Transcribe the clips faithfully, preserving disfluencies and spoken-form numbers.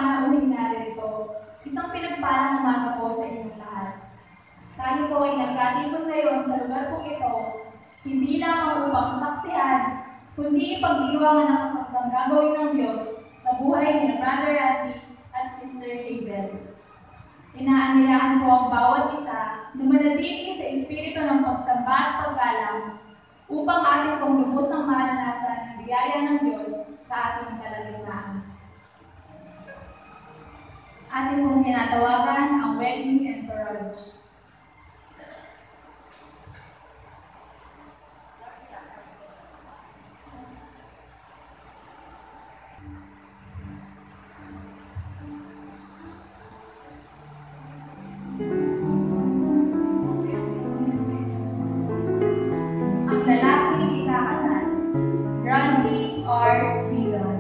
panauhin natin ito. Isang pinagpalang umaga po sa inyong lahat. Tayo po ay nagkatipon ngayon sa lugar pong ito, hindi lamang upang saksihan, kundi ipagdiwang ang nakakapang gagawin ng Diyos sa buhay ni Brother Randy at Sister Hazel. Inaanyayahan po ang bawat isa na manatili sa espiritu ng pagsamba at paggalang upang ating pong lubos ang maranasan ng biyaya ng Diyos sa ating kalagitnaan. Ating pong tinatawagan ang wedding entourage. Ang lalaking ikakasal, Randy R. Hazel.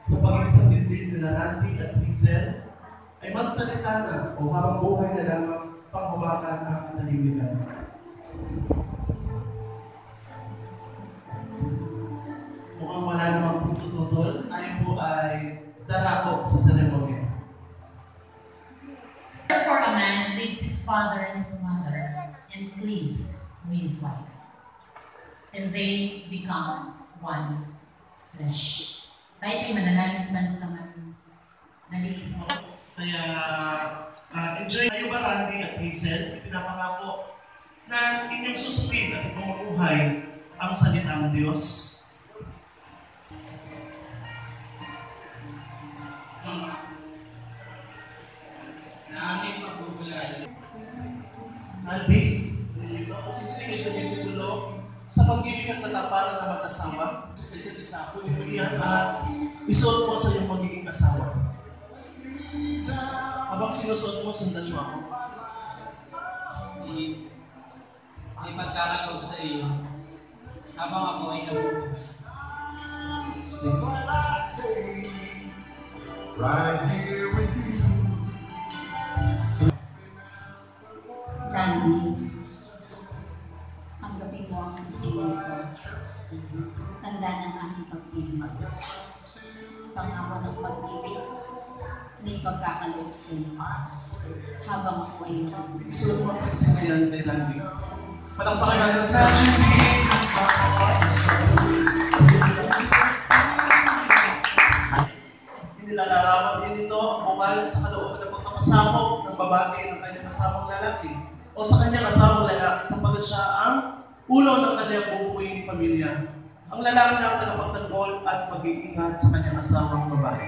sa pag-iisang dibdib nila Randy at Rizel ay magsalita na o habang buhay na lamang panghawakan ang katahimikan. Mukhang wala namang pagtututol, tayo po ay darako sa seremonya. Therefore, a man leaves his father and his mother and cleaves to his wife, and they become one flesh. Tayo po'y manalangin pansaman naliis mo. Kaya uh, enjoy kayo ba, Randy at Hazel? Pinapangako na inyong susupin at pamabuhay ang salita ng Diyos. Randy, hindi ba pasisigil sa bisigulo sa pag-ibig at katapanan na mag-asawa sa isa't isa, punipulihan at isuot mo sa iyong magiging asawa. Habang sinusuot mo, sundan mo ako. Ipagkaloob sa iyo habang ako ay nabubuhay. Sige. Right here with you. Randy, tanggapin mo ang sisiyo ito. Tanda ng aking pag-ibig. Pangako ng pag-ibig na ipagkakaloob sa iyo habang ako ay nabubuhay. Isuot mo ang sisig na yan kay Randy. Palakpakan natin sa Inilalarawan din ito ang bukal sa kalooban ng pagkakasakop ng babae ng kanyang kasawang lalaki o sa kanyang kasawang lalaki sapagkat siya ang ulo ng kanyang bubuing pamilya. Ang lalaki na ang tagapagtanggol at mag-iingat sa kanyang kasawang babae.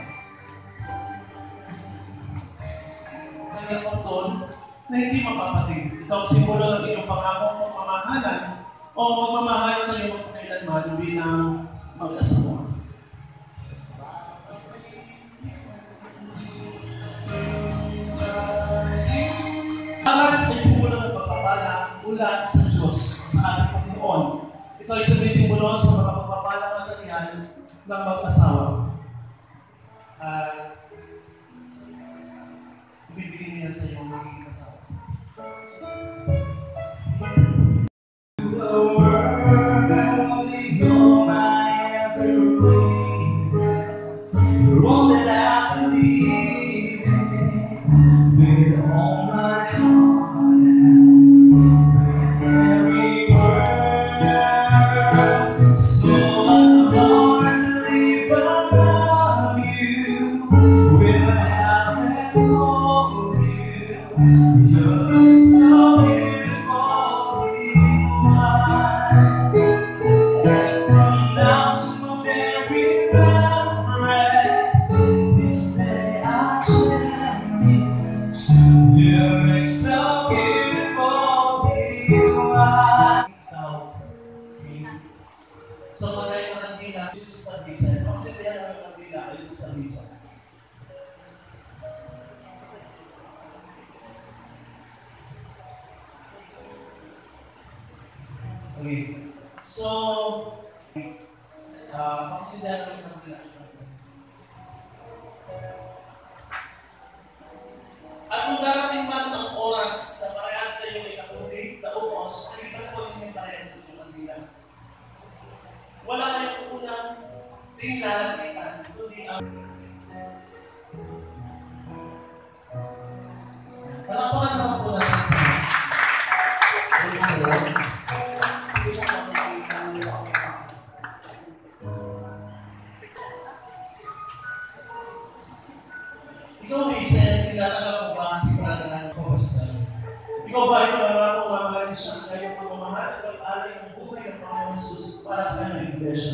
Kanyang kordon na hindi mapapatid. Ito ang simbolo ng inyong pangakong pagmamahalan o pagmamahalan ng iyong kailanman bilang mag-asawa. Aras ay simbolo ng pagpapala ulat sa Diyos, sa ating Panginoon. Ito ay sumisimbolo sa mga pagpapalang material ng mag-asawa. At uh, ibibigay niya sa iyong magiging asawa. You're all that I believe in, with all my heart and every word. So as long as I live, I love you, will have and hold you. You're so beautiful in life, and from now to my very last breath, this day I cherish. You look so beautiful in life. Ikaw, me. So, patay ng kandila, this is the reason. Pagsintihan ng kandila, this is the reason. Okay. So, uh, pagsintihan ng kandila. At kung darating man ang oras na parehas kayo ay kakundi, naupos, kailan po ninyo parehas sa inyong kandila. Wala kayong unang tingnan, kundi ang palakpakan naman po natin sa ikaw, Hazel, kilala ka po ba si Brother? Ikaw ba ito na kung mamahalin siya ang kayong pagmamahal at pag-alay ng buhay ng Panginoon Jesus para sa kanyang iglesia?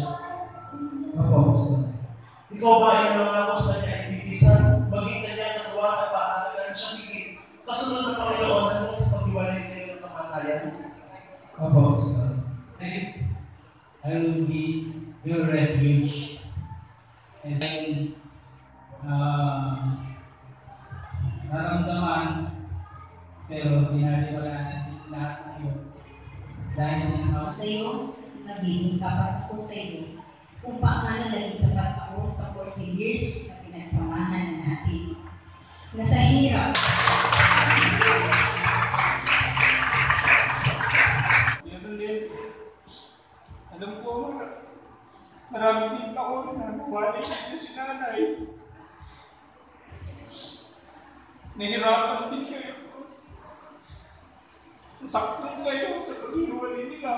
Ikaw ba ay nangako sa kanya ibibisan, maging kanyang nagawa at paahalagaan siya higit kasunod ng Panginoon hanggang sa paghiwalay kayo ng kamatayan? Apo, sir. I will be your refuge and uh, naramdaman pero pinaliwala natin lahat ng iyo dahil din ako Sa iyo, nagiging tapat ko sa iyo kung paano naging tapat ako sa forty years na pinagsamahan na natin. Na sa hirap, Evelyn, alam ko, maraming din taon na nawali siya niya si nanay. Nahirapan din kayo. Nasaktan kayo sa pag-iwalay nila.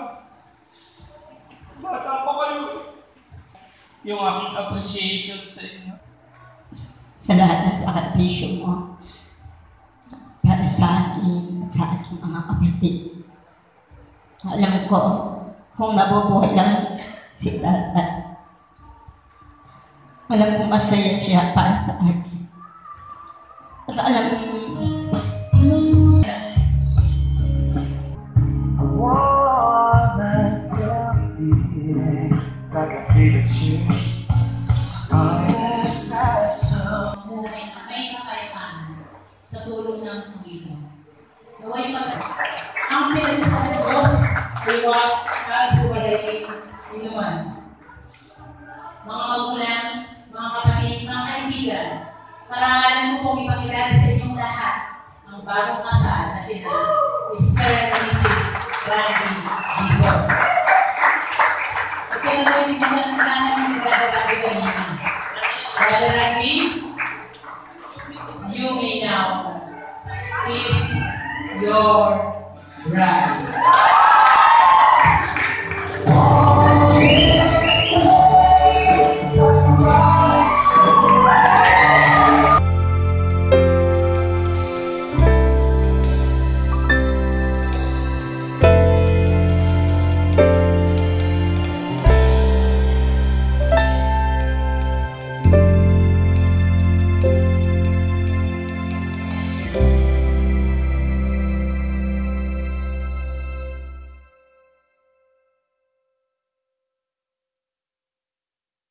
Bata pa kayo. Yung aking appreciation sa inyo. sa lahat ng sakripisyo mo para sa akin at sa aking mga kapatid. Alam ko, kung mabubuhay lang si Tata, alam kong masaya siya para sa akin. At alam mo, I want myself here, like I feel a change. Oh, yes, I saw. Buhay na may kakayamanan sa tulong ng Panginoon. Naway mag ang pinag sa Diyos ay huwag maghiwalay inuman. Mga magulang, mga kapatid, mga kaibigan, karangalan ko pong ipakilala sa inyong lahat ang bagong kasal na sina Mister and Missus Randy Dizon. Kaya ko yung bigyan ng kanan ng Brother Randy kanina. Brother Randy, you may now kiss your bride.